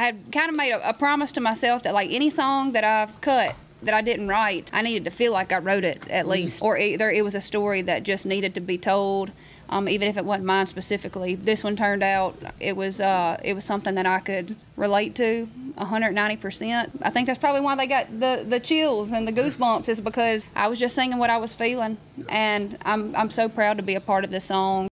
had kind of made a promise to myself that like any song that I've cut that I didn't write, I needed to feel like I wrote it at least, or either it was a story that just needed to be told, even if it wasn't mine specifically. This one turned out it was something that I could relate to 190%. I think that's probably why they got the chills and the goosebumps, is because I was just singing what I was feeling, and I'm so proud to be a part of this song.